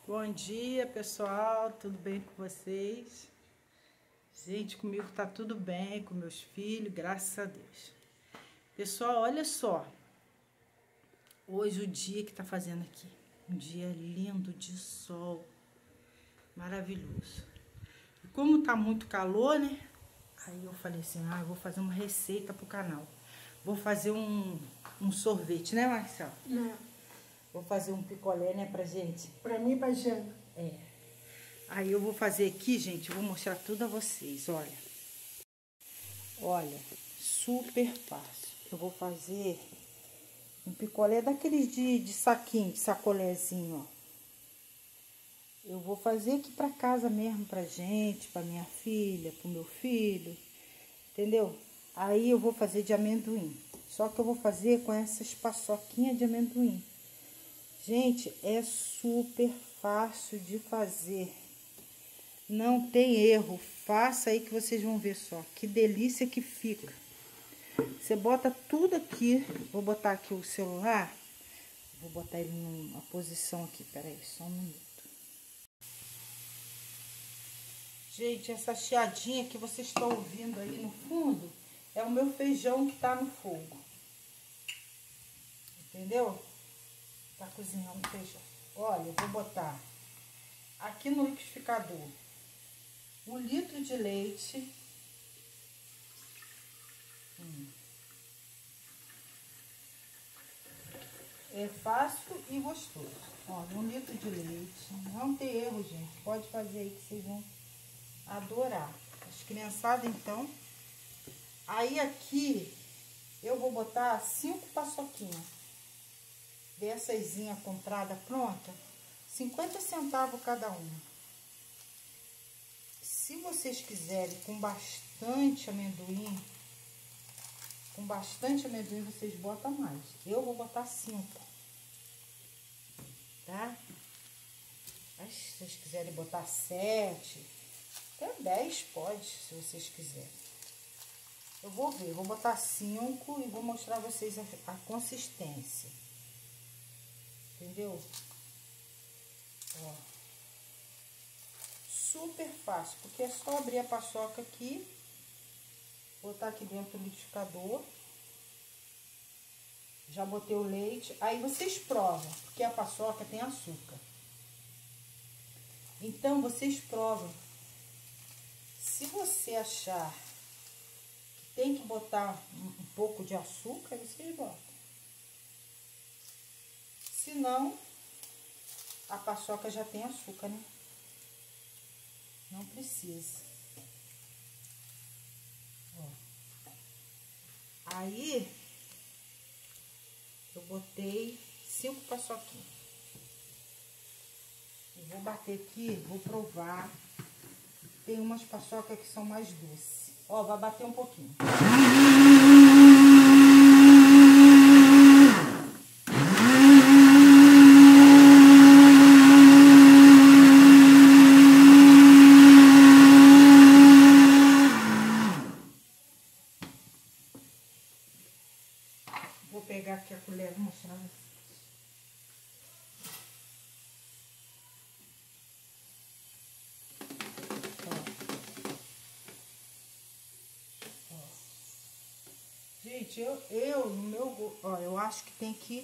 Bom dia, pessoal, tudo bem com vocês? Gente, comigo tá tudo bem, com meus filhos, graças a Deus. Pessoal, olha só, hoje o dia que tá fazendo aqui, um dia lindo de sol, maravilhoso. E como tá muito calor, né? Aí eu falei assim, eu vou fazer uma receita pro canal. Vou fazer um sorvete, né, Marcelo? Não. Vou fazer um picolé, né, pra gente? Pra mim, pra Jana. É. Aí eu vou fazer aqui, gente, eu vou mostrar tudo a vocês, olha. Olha, super fácil. Eu vou fazer um picolé daqueles de saquinho, de sacolézinho, ó. Eu vou fazer aqui pra casa mesmo, pra gente, pra minha filha, pro meu filho, entendeu? Aí eu vou fazer de amendoim. Só que eu vou fazer com essas paçoquinhas de amendoim. Gente, é super fácil de fazer. Não tem erro. Faça aí que vocês vão ver só. Que delícia que fica. Você bota tudo aqui. Vou botar aqui o celular. Vou botar ele numa posição aqui. Peraí, só um minuto. Gente, essa chiadinha que vocês estão ouvindo aí no fundo é o meu feijão que tá no fogo. Entendeu? Tá cozinhando o feijão. Olha, eu vou botar aqui no liquidificador 1 litro de leite. É fácil e gostoso. Olha, 1 litro de leite. Não tem erro, gente. Pode fazer aí que vocês vão adorar. As criançadas, então. Aí aqui eu vou botar 5 paçoquinhas. Dessazinha comprada pronta, 50 centavos cada uma. Se vocês quiserem com bastante amendoim, vocês botam mais. Eu vou botar 5, tá? Mas se vocês quiserem botar 7, até 10 pode, se vocês quiserem. Eu vou ver, vou botar 5 e vou mostrar a vocês a consistência. Entendeu? Ó. Super fácil, porque é só abrir a paçoca aqui, botar aqui dentro do liquidificador. Já botei o leite. Aí vocês provam, porque a paçoca tem açúcar. Então, vocês provam. Se você achar que tem que botar um pouco de açúcar, vocês botam. Se não, a paçoca já tem açúcar, né? Não precisa. Ó. Aí, eu botei 5 paçoquinhas. Eu vou bater aqui, vou provar. Tem umas paçocas que são mais doces. Ó, vai bater um pouquinho. Vou pegar aqui a colher e mostrar vocês. Ó. Gente, no meu... Ó, eu acho que tem que...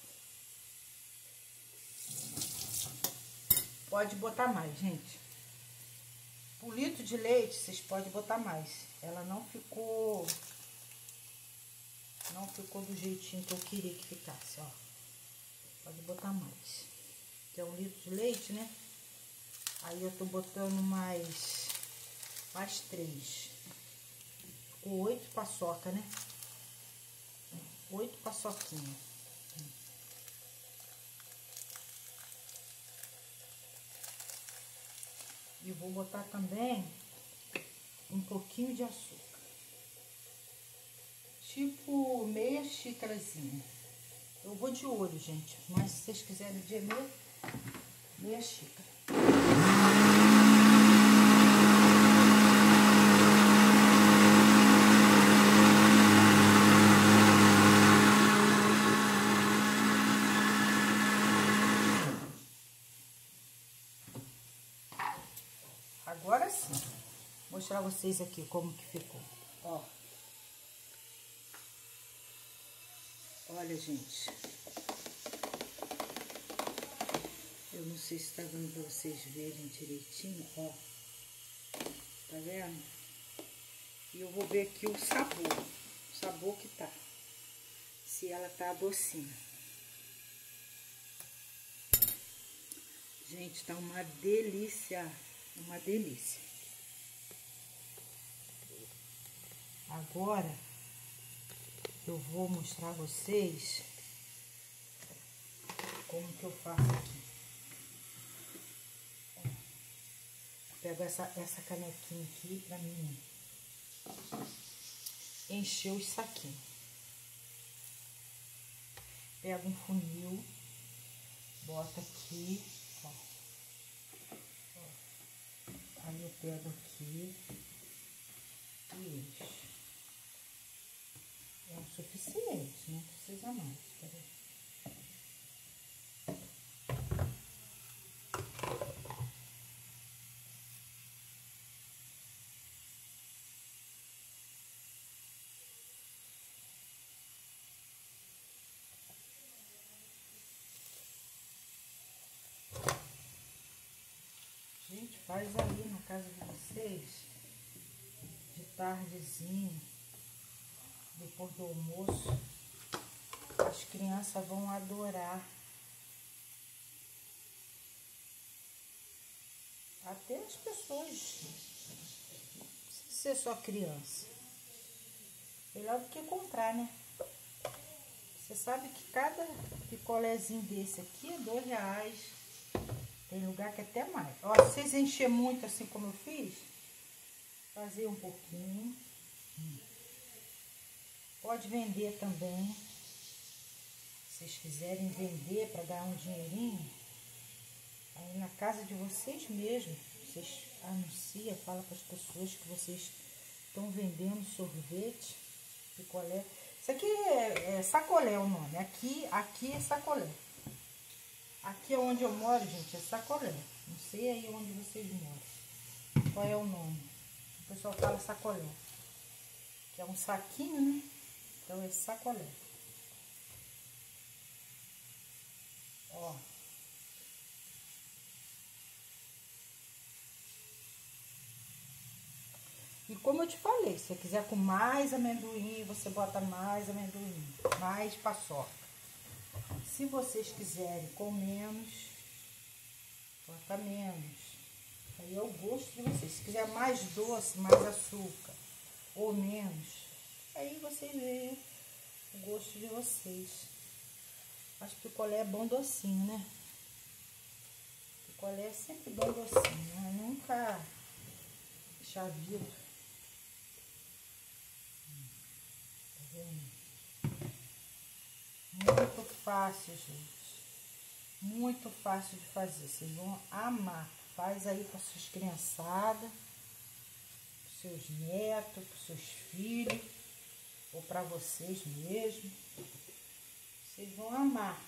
Pode botar mais, gente. O litro de leite, vocês podem botar mais. Ela não ficou... Não ficou do jeitinho que eu queria que ficasse, ó. Pode botar mais. Que é 1 litro de leite, né? Aí eu tô botando mais 3. Ficou 8 paçoca, né? 8 paçoquinhas. E vou botar também um pouquinho de açúcar. Tipo meia xícarazinha. Eu vou de olho, gente. Mas se vocês quiserem de meia xícara. Agora sim. Vou mostrar vocês aqui como que ficou. Ó. Olha, gente. Eu não sei se tá dando pra vocês verem direitinho, ó. Tá vendo? E eu vou ver aqui o sabor que tá. Se ela tá docinha. Gente, tá uma delícia. Uma delícia. Agora, eu vou mostrar a vocês como que eu faço aqui. Pego essa canequinha aqui pra mim encher os saquinhos. Pego um funil, boto aqui, ó. Aí eu pego aqui e encho. É o suficiente, não precisa mais. Peraí. Gente, faz aí na casa de vocês, de tardezinha, depois do almoço. As crianças vão adorar. Até as pessoas, não precisa ser só criança. Melhor do que comprar, né? Você sabe que cada picolézinho desse aqui é R$2. Tem lugar que é até mais. Ó, se vocês encher muito assim como eu fiz, fazer um pouquinho. Pode vender também. Se vocês quiserem vender para ganhar um dinheirinho, aí na casa de vocês mesmo, vocês anunciam, fala para as pessoas que vocês estão vendendo sorvete, picolé. Isso aqui é sacolé o nome. Aqui é sacolé. Aqui é onde eu moro, gente, é sacolé. Não sei aí onde vocês moram. Qual é o nome? O pessoal fala sacolé. Que é um saquinho, né? Então é sacolé. Ó. E como eu te falei, se você quiser com mais amendoim, você bota mais amendoim, mais paçoca. Se vocês quiserem com menos, bota menos. Aí é o gosto de vocês. Se quiser mais doce, mais açúcar ou menos, aí vocês veem o gosto de vocês. Acho que picolé é bom docinho, né? Picolé é sempre bom docinho, né? Nunca chavido. Tá vendo? Muito fácil, gente. Muito fácil de fazer. Vocês vão amar. Faz aí com as suas criançadas, com seus netos, com seus filhos, ou para vocês mesmo. Vocês vão amar.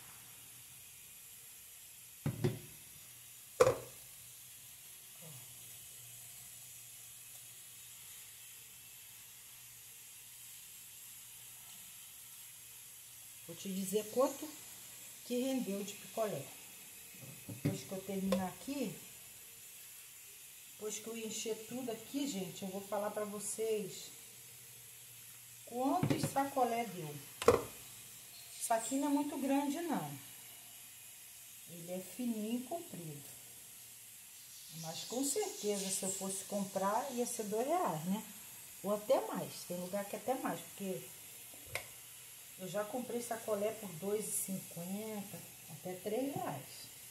Vou te dizer quanto que rendeu de picolé. Depois que eu terminar aqui, depois que eu encher tudo aqui, gente, eu vou falar pra vocês quantos sacolé deu. Isso aqui não é muito grande, não. Ele é fininho e comprido. Mas com certeza, se eu fosse comprar, ia ser R$2, né? Ou até mais. Tem lugar que é até mais, porque eu já comprei sacolé por R$2,50, até R$3.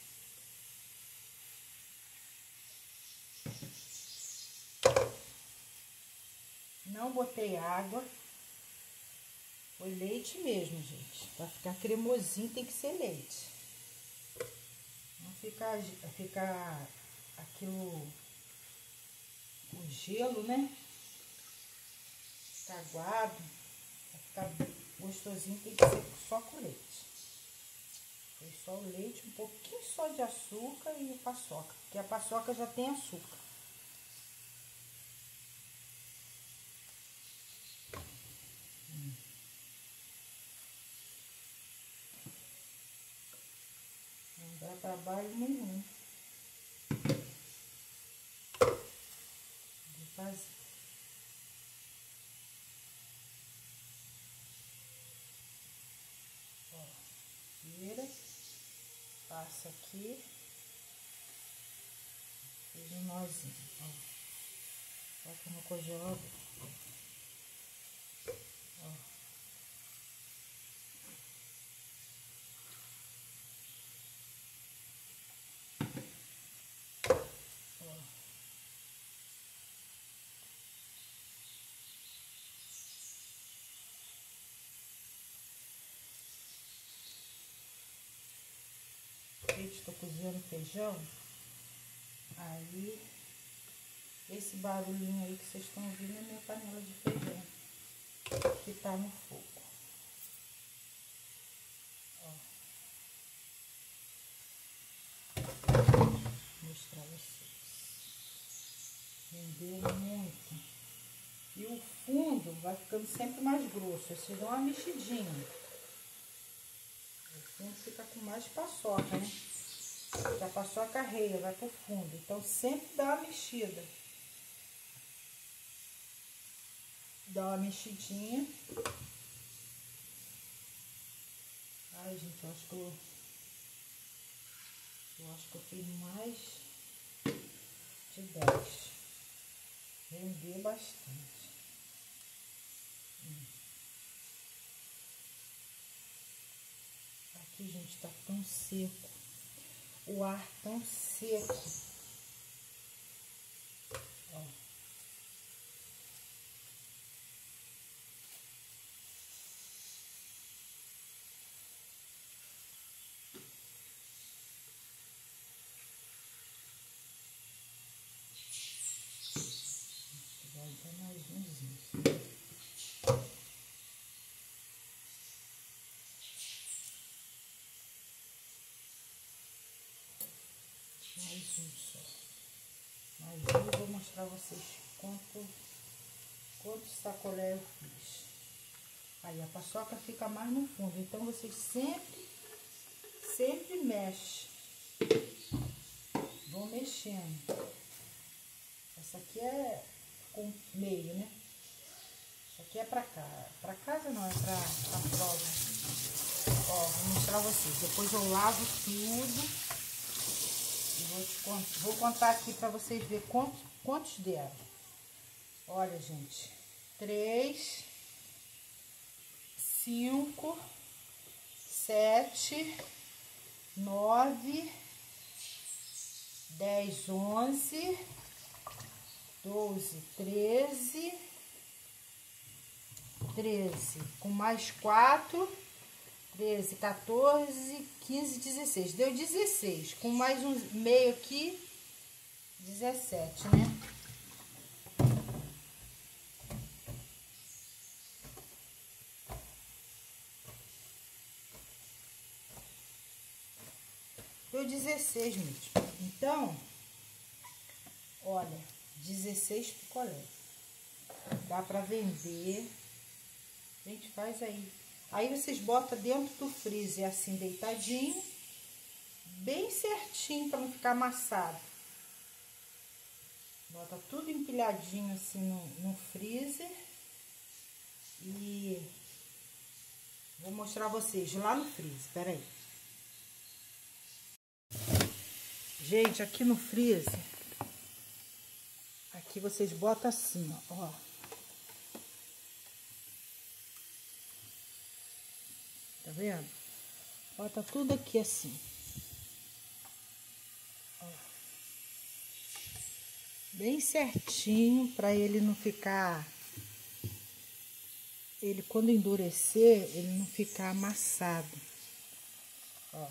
Não botei água. Foi leite mesmo, gente. Pra ficar cremosinho tem que ser leite. Não ficar aquilo com gelo, né? Ficar aguado. Pra ficar gostosinho tem que ser só com leite. Foi só o leite, um pouquinho só de açúcar e paçoca. Porque a paçoca já tem açúcar. Dá trabalho nenhum de fazer. Ó, vira, passa aqui, fez um nozinho, ó. Coloca no congelador. Ó. Gente, estou cozinhando feijão. Aí, esse barulhinho aí que vocês estão ouvindo é minha panela de feijão que tá no fogo. Ó. Vou mostrar vocês. Rendeu muito. E o fundo vai ficando sempre mais grosso. Vocês dão uma mexidinha. O fundo fica com mais paçoca, né? Já passou a carreira, vai pro fundo. Então, sempre dá uma mexida. Dá uma mexidinha. Ai, gente, eu acho que eu fiz mais de 10. Rendeu bastante. Aqui, gente, tá tão seco. O ar tão seco. Ó. Vai dar mais umzinho. Mais um só. Mais um, eu vou mostrar a vocês quantos sacolé eu fiz. Aí a paçoca fica mais no fundo, então vocês sempre mexem. Vão mexendo. Essa aqui é com meio, né? Isso aqui é pra cá. Pra casa não, é pra prova. Ó, vou mostrar a vocês. Depois eu lavo tudo. E vou contar aqui pra vocês verem quantos deram. Olha, gente. 3, 5, 7, 9, 10, 11, 12, 13, com mais 4, 13, 14, 15, 16. Deu 16, com mais um meio aqui, 17, né? Deu 16 mesmo. Então, olha, 16 picolé. Dá pra vender. Gente, faz aí. Aí vocês botam dentro do freezer assim, deitadinho. Bem certinho pra não ficar amassado. Bota tudo empilhadinho assim no freezer. E vou mostrar a vocês lá no freezer. Pera aí. Gente, aqui no freezer, aqui vocês botam assim, ó. Tá vendo? Bota tudo aqui assim. Ó. Bem certinho, pra ele não ficar... Ele, quando endurecer, ele não ficar amassado. Ó.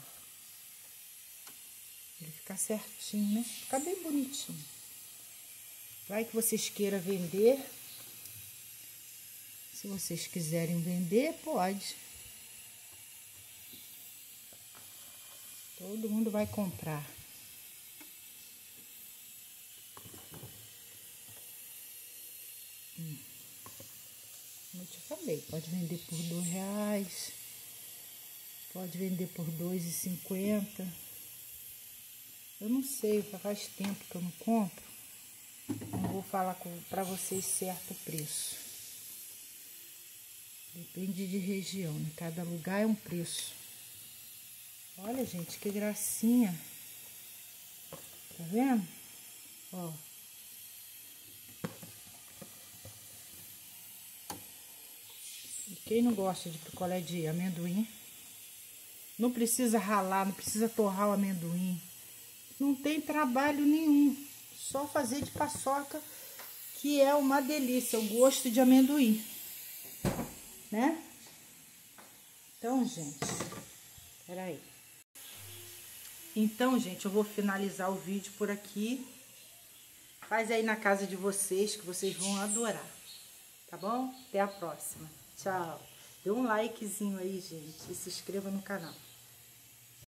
Ele fica certinho, né? Fica bem bonitinho. Vai que vocês queiram vender. Se vocês quiserem vender, pode. Todo mundo vai comprar. Como eu te falei, pode vender por R$2. Pode vender por R$2,50. Eu não sei, faz tempo que eu não compro. Não vou falar pra vocês certo o preço. Depende de região, né? Cada lugar é um preço. Olha, gente, que gracinha. Tá vendo? Ó. E quem não gosta de picolé de amendoim, não precisa ralar, não precisa torrar o amendoim. Não tem trabalho nenhum. Só fazer de paçoca, que é uma delícia, o gosto de amendoim, né? Então, gente, peraí. Então, gente, eu vou finalizar o vídeo por aqui. Faz aí na casa de vocês, que vocês vão adorar. Tá bom? Até a próxima. Tchau. Dê um likezinho aí, gente, e se inscreva no canal.